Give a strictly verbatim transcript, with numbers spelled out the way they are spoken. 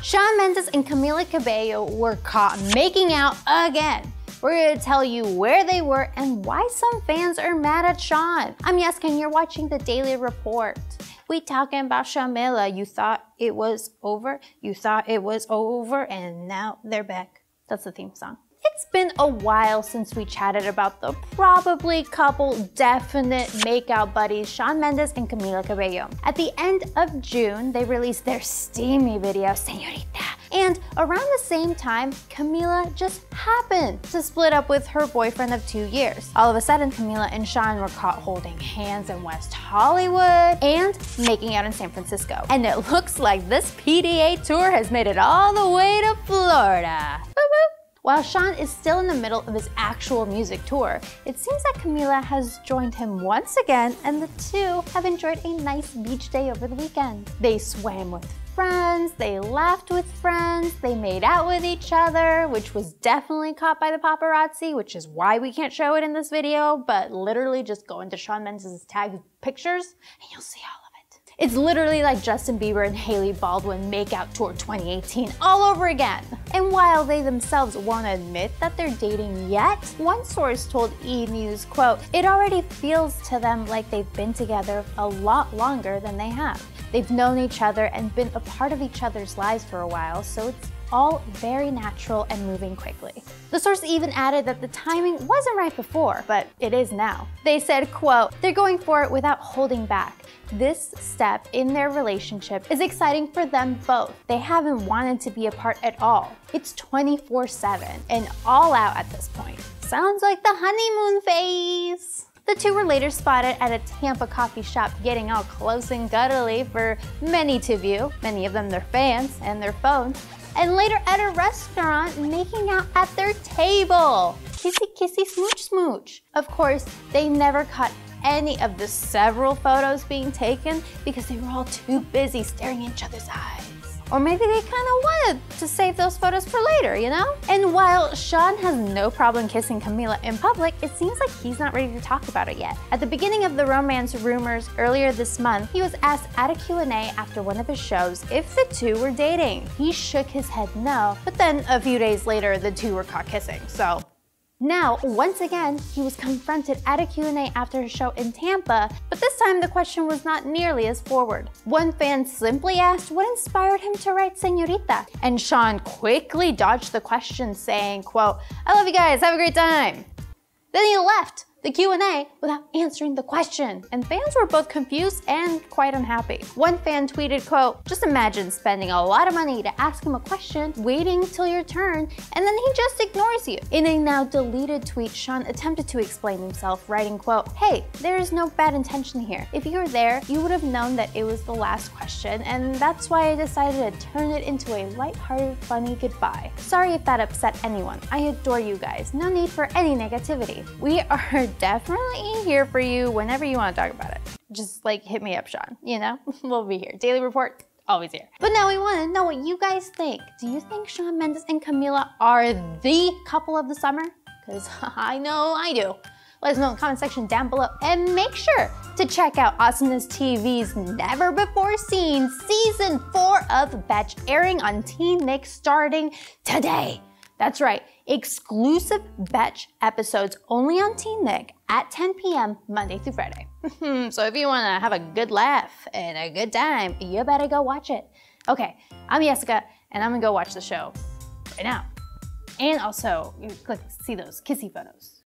Shawn Mendes and Camila Cabello were caught making out again. We're gonna tell you where they were and why some fans are mad at Shawn. I'm Jessica and you're watching the Daily Report. We talking about Shamila. You thought it was over, you thought it was over, and now they're back. That's the theme song. It's been a while since we chatted about the probably couple definite makeout buddies, Shawn Mendes and Camila Cabello. At the end of June, they released their steamy video, Senorita. And around the same time, Camila just happened to split up with her boyfriend of two years. All of a sudden, Camila and Shawn were caught holding hands in West Hollywood and making out in San Francisco. And it looks like this P D A tour has made it all the way to Florida. Woo woo. While Shawn is still in the middle of his actual music tour, it seems that Camila has joined him once again and the two have enjoyed a nice beach day over the weekend. They swam with friends, they laughed with friends, they made out with each other, which was definitely caught by the paparazzi, which is why we can't show it in this video, but literally just go into Shawn Mendes' tag pictures and you'll see all of it. It's literally like Justin Bieber and Hailey Baldwin Makeout Tour twenty eighteen all over again. And while they themselves won't admit that they're dating yet, one source told E! News, quote, "It already feels to them like they've been together a lot longer than they have. They've known each other and been a part of each other's lives for a while, so it's all very natural and moving quickly." The source even added that the timing wasn't right before, but it is now. They said, quote, "They're going for it without holding back. This step in their relationship is exciting for them both. They haven't wanted to be apart at all. It's twenty-four seven and all out at this point. Sounds like the honeymoon phase." The two were later spotted at a Tampa coffee shop getting all close and cuddly for many to view, many of them their fans and their phones, and later at a restaurant making out at their table. Kissy kissy smooch smooch. Of course, they never caught any of the several photos being taken because they were all too busy staring in each other's eyes. Or maybe they kind of wanted to save those photos for later, you know? And while Shawn has no problem kissing Camila in public, it seems like he's not ready to talk about it yet. At the beginning of the romance rumors earlier this month, he was asked at a Q and A after one of his shows if the two were dating. He shook his head no, but then a few days later, the two were caught kissing, so. Now, once again, he was confronted at a Q and A after his show in Tampa, but this time the question was not nearly as forward. One fan simply asked what inspired him to write Senorita, and Shawn quickly dodged the question saying, quote, "I love you guys, have a great time." Then he left the Q and A without answering the question, and fans were both confused and quite unhappy. One fan tweeted, quote, "Just imagine spending a lot of money to ask him a question, waiting till your turn, and then he just ignores you." In a now deleted tweet, Shawn attempted to explain himself, writing, quote, "Hey, there is no bad intention here. If you were there, you would have known that it was the last question, and that's why I decided to turn it into a lighthearted, funny goodbye. Sorry if that upset anyone. I adore you guys. No need for any negativity. We are definitely here for you whenever you want to talk about it. Just like hit me up, Shawn, you know? We'll be here. Daily Report, always here." But now we want to know what you guys think. Do you think Shawn Mendes and Camila are the couple of the summer? Because I know I do. Let us know in the comment section down below and make sure to check out Awesomeness T V's Never Before Seen Season four of Betch airing on Teen Nick starting today. That's right, exclusive Betch episodes only on Teen Nick at ten p m Monday through Friday. So if you wanna have a good laugh and a good time, you better go watch it. Okay, I'm Jessica and I'm gonna go watch the show right now. And also, you click see those kissy photos.